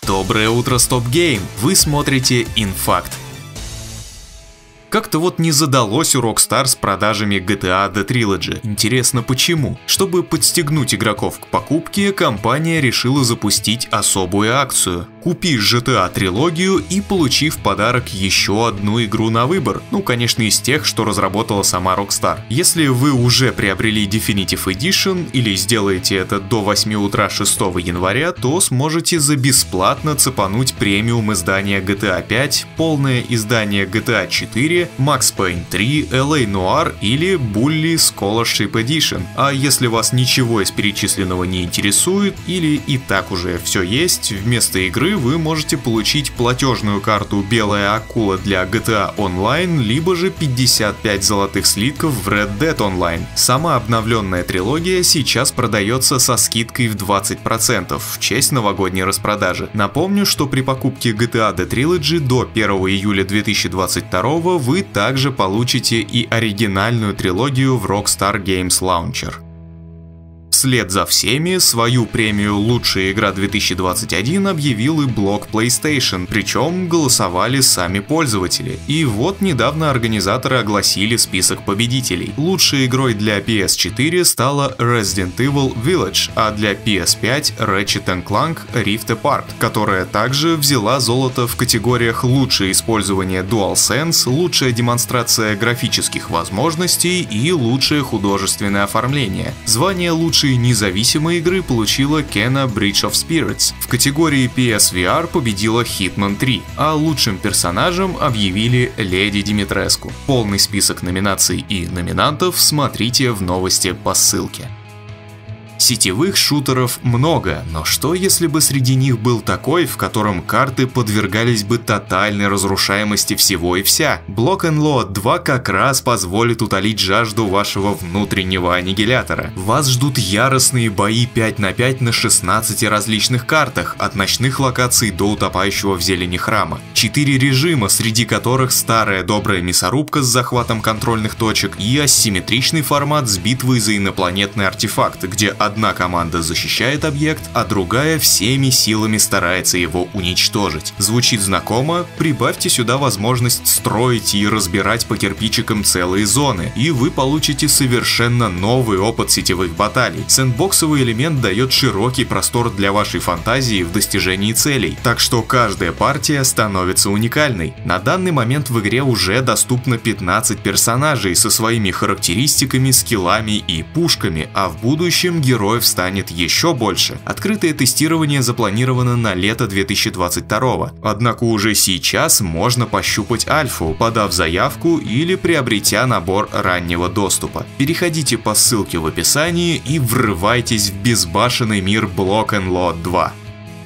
Доброе утро, Стоп Гейм! Вы смотрите InFact. Как-то вот не задалось у Rockstar с продажами GTA The Trilogy. Интересно почему? Чтобы подстегнуть игроков к покупке, компания решила запустить особую акцию. Купи GTA трилогию и получи в подарок еще одну игру на выбор. Ну, конечно, из тех, что разработала сама Rockstar. Если вы уже приобрели Definitive Edition или сделаете это до 8 утра 6 января, то сможете за бесплатно цепануть премиум издание GTA 5, полное издание GTA 4, Max Payne 3, LA Noire или Bully Scholarship Edition. А если вас ничего из перечисленного не интересует или и так уже все есть, вместо игры вы можете получить платежную карту «Белая акула» для GTA Online, либо же 55 золотых слитков в Red Dead Online. Сама обновленная трилогия сейчас продается со скидкой в 20% в честь новогодней распродажи. Напомню, что при покупке GTA The Trilogy до 1 июля 2022 вы также получите и оригинальную трилогию в Rockstar Games Launcher. Вслед за всеми свою премию «Лучшая игра 2021» объявил и блог PlayStation, причем голосовали сами пользователи. И вот недавно организаторы огласили список победителей. Лучшей игрой для PS4 стала Resident Evil Village, а для PS5 Ratchet & Clank Rift Apart, которая также взяла золото в категориях «Лучшее использование DualSense», «Лучшая демонстрация графических возможностей» и «Лучшее художественное оформление». Звание «Лучшей независимой игры» получила Kena Bridge of Spirits. В категории PSVR победила Hitman 3, а лучшим персонажем объявили Леди Димитреску. Полный список номинаций и номинантов смотрите в новости по ссылке. Сетевых шутеров много, но что если бы среди них был такой, в котором карты подвергались бы тотальной разрушаемости всего и вся? Block and Load 2 как раз позволит утолить жажду вашего внутреннего аннигилятора. Вас ждут яростные бои 5 на 5 на 16 различных картах, от ночных локаций до утопающего в зелени храма. 4 режима, среди которых старая добрая мясорубка с захватом контрольных точек и асимметричный формат с битвой за инопланетный артефакт, где одна команда защищает объект, а другая всеми силами старается его уничтожить. Звучит знакомо? Прибавьте сюда возможность строить и разбирать по кирпичикам целые зоны, и вы получите совершенно новый опыт сетевых баталий. Сэндбоксовый элемент дает широкий простор для вашей фантазии в достижении целей, так что каждая партия становится уникальной. На данный момент в игре уже доступно 15 персонажей со своими характеристиками, скиллами и пушками, а в будущем героев станет еще больше. Открытое тестирование запланировано на лето 2022. Однако уже сейчас можно пощупать альфу, подав заявку или приобретя набор раннего доступа. Переходите по ссылке в описании и врывайтесь в безбашенный мир Block and Load 2.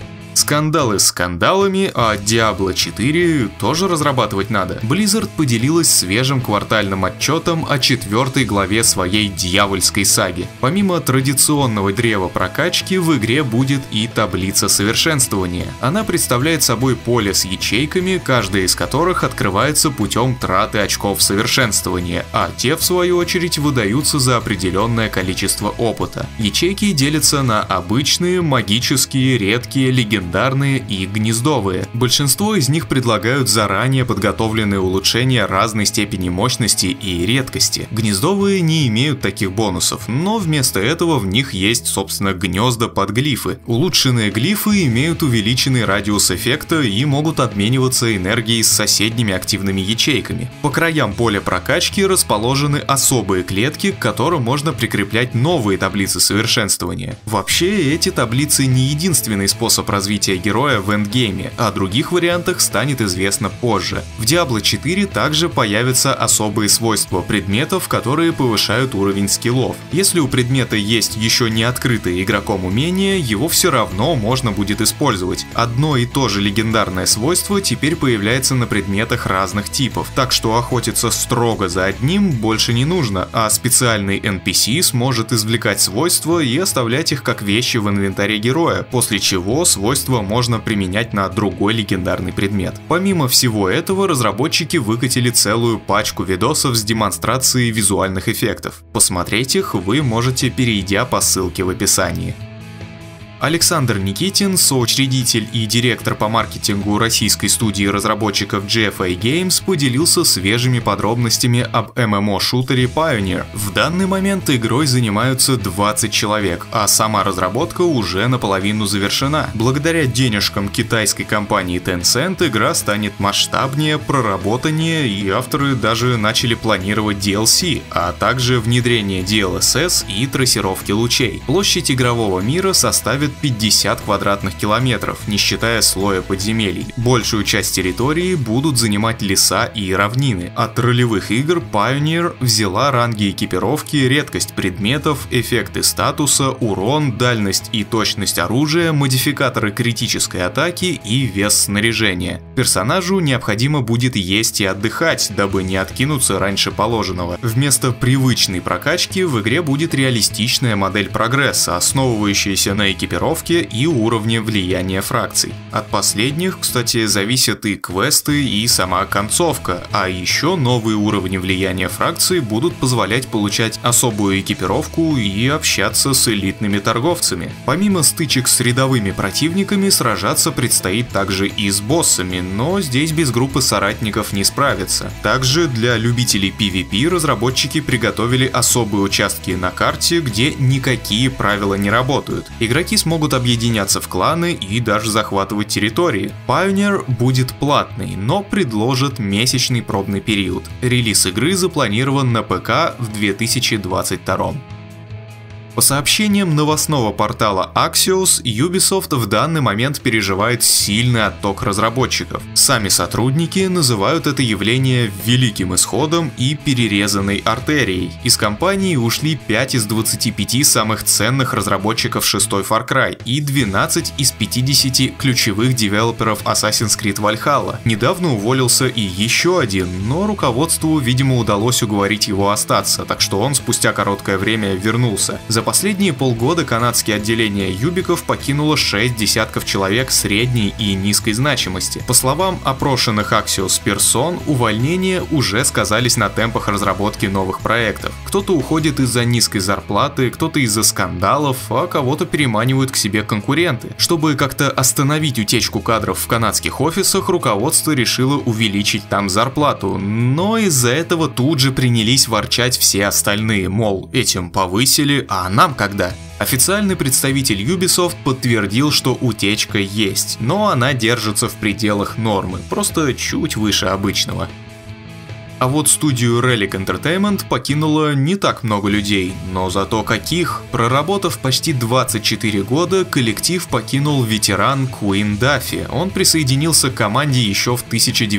Скандалы скандалами, а Diablo 4 тоже разрабатывать надо. Blizzard поделилась свежим квартальным отчетом о 4 главе своей дьявольской саги. Помимо традиционного древа прокачки, в игре будет и таблица совершенствования. Она представляет собой поле с ячейками, каждая из которых открывается путем траты очков совершенствования, а те, в свою очередь, выдаются за определенное количество опыта. Ячейки делятся на обычные, магические, редкие, легендарные и гнездовые. Большинство из них предлагают заранее подготовленные улучшения разной степени мощности и редкости. Гнездовые не имеют таких бонусов, но вместо этого в них есть, собственно, гнезда под глифы. Улучшенные глифы имеют увеличенный радиус эффекта и могут обмениваться энергией с соседними активными ячейками. По краям поля прокачки расположены особые клетки, к которым можно прикреплять новые таблицы совершенствования. Вообще, эти таблицы не единственный способ развития героя в эндгейме, о других вариантах станет известно позже. В Diablo 4 также появятся особые свойства предметов, которые повышают уровень скиллов. Если у предмета есть еще не открытое игроком умение, его все равно можно будет использовать. Одно и то же легендарное свойство теперь появляется на предметах разных типов, так что охотиться строго за одним больше не нужно, а специальный NPC сможет извлекать свойства и оставлять их как вещи в инвентаре героя, после чего свойства можно применять на другой легендарный предмет. Помимо всего этого, разработчики выкатили целую пачку видосов с демонстрацией визуальных эффектов. Посмотреть их вы можете, перейдя по ссылке в описании. Александр Никитин, соучредитель и директор по маркетингу российской студии разработчиков GFA Games, поделился свежими подробностями об ММО-шутере Pioneer. В данный момент игрой занимаются 20 человек, а сама разработка уже наполовину завершена. Благодаря денежкам китайской компании Tencent игра станет масштабнее, проработаннее, и авторы даже начали планировать DLC, а также внедрение DLSS и трассировки лучей. Площадь игрового мира составит 50 квадратных километров, не считая слоя подземелий. Большую часть территории будут занимать леса и равнины. От ролевых игр Pioneer взяла ранги экипировки, редкость предметов, эффекты статуса, урон, дальность и точность оружия, модификаторы критической атаки и вес снаряжения. Персонажу необходимо будет есть и отдыхать, дабы не откинуться раньше положенного. Вместо привычной прокачки в игре будет реалистичная модель прогресса, основывающаяся на экипировке и уровне влияния фракций. От последних, кстати, зависят и квесты, и сама концовка, а еще новые уровни влияния фракций будут позволять получать особую экипировку и общаться с элитными торговцами. Помимо стычек с рядовыми противниками, сражаться предстоит также и с боссами, но здесь без группы соратников не справиться. Также для любителей PvP разработчики приготовили особые участки на карте, где никакие правила не работают. Игроки смогут объединяться в кланы и даже захватывать территории. Pioneer будет платный, но предложит месячный пробный период. Релиз игры запланирован на ПК в 2022. По сообщениям новостного портала Axios, Ubisoft в данный момент переживает сильный отток разработчиков. Сами сотрудники называют это явление великим исходом и перерезанной артерией. Из компании ушли 5 из 25 самых ценных разработчиков 6-й Far Cry и 12 из 50 ключевых девелоперов Assassin's Creed Valhalla. Недавно уволился и еще один, но руководству, видимо, удалось уговорить его остаться, так что он спустя короткое время вернулся. За последние полгода канадские отделения юбиков покинуло 6 десятков человек средней и низкой значимости. По словам опрошенных Axios персон, увольнения уже сказались на темпах разработки новых проектов. Кто-то уходит из-за низкой зарплаты, кто-то из-за скандалов, а кого-то переманивают к себе конкуренты. Чтобы как-то остановить утечку кадров в канадских офисах, руководство решило увеличить там зарплату, но из-за этого тут же принялись ворчать все остальные, мол, этим повысили, а нам когда? Официальный представитель Ubisoft подтвердил, что утечка есть, но она держится в пределах нормы, просто чуть выше обычного. А вот студию Relic Entertainment покинуло не так много людей, но зато каких. Проработав почти 24 года, коллектив покинул ветеран Куин Даффи. Он присоединился к команде еще в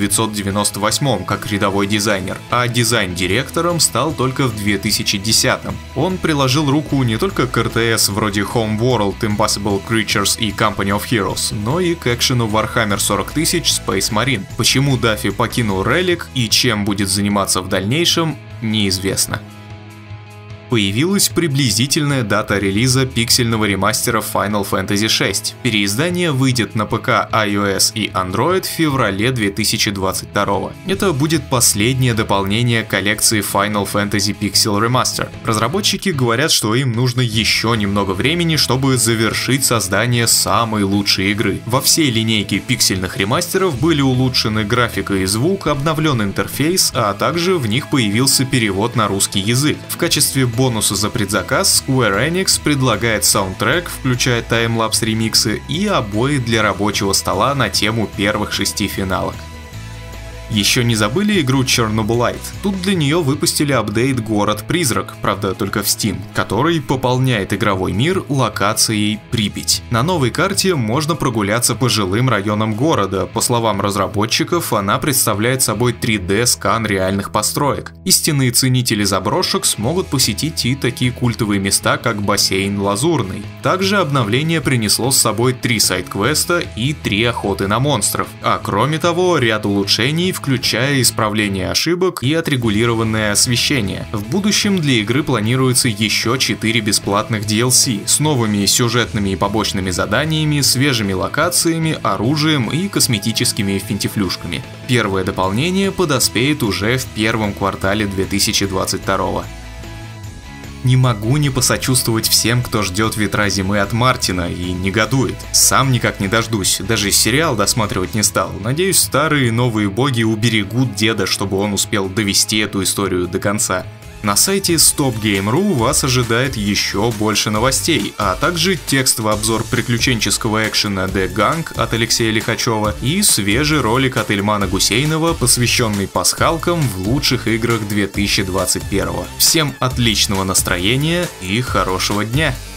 1998 как рядовой дизайнер, а дизайн-директором стал только в 2010. Он приложил руку не только к РТС вроде Homeworld, Impossible Creatures и Company of Heroes, но и к экшену Warhammer 40 000 Space Marine. Почему Даффи покинул Relic и чем будет заниматься в дальнейшем, неизвестно. Появилась приблизительная дата релиза пиксельного ремастера Final Fantasy VI. Переиздание выйдет на ПК, iOS и Android в феврале 2022. Это будет последнее дополнение коллекции Final Fantasy Pixel Remaster. Разработчики говорят, что им нужно еще немного времени, чтобы завершить создание самой лучшей игры. Во всей линейке пиксельных ремастеров были улучшены графика и звук, обновлен интерфейс, а также в них появился перевод на русский язык. В качестве бонуса за предзаказ Square Enix предлагает саундтрек, включая таймлапс-ремиксы и обои для рабочего стола на тему первых 6 финалок. Еще не забыли игру Chernobylite? Тут для нее выпустили апдейт «Город-призрак», правда только в Steam, который пополняет игровой мир локацией Припять. На новой карте можно прогуляться по жилым районам города. По словам разработчиков, она представляет собой 3D-скан реальных построек. Истинные ценители заброшек смогут посетить и такие культовые места, как бассейн Лазурный. Также обновление принесло с собой 3 сайд-квеста и 3 охоты на монстров. А кроме того, ряд улучшений, включая исправление ошибок и отрегулированное освещение. В будущем для игры планируется еще 4 бесплатных DLC с новыми сюжетными и побочными заданиями, свежими локациями, оружием и косметическими финтифлюшками. Первое дополнение подоспеет уже в первом квартале 2022. Не могу не посочувствовать всем, кто ждет «Ветра зимы» от Мартина и негодует. Сам никак не дождусь, даже сериал досматривать не стал. Надеюсь, старые и новые боги уберегут деда, чтобы он успел довести эту историю до конца. На сайте StopGame.ru вас ожидает еще больше новостей, а также текстовый обзор приключенческого экшена The Gang от Алексея Лихачева и свежий ролик от Ильмана Гусейнова, посвященный пасхалкам в лучших играх 2021. Всем отличного настроения и хорошего дня!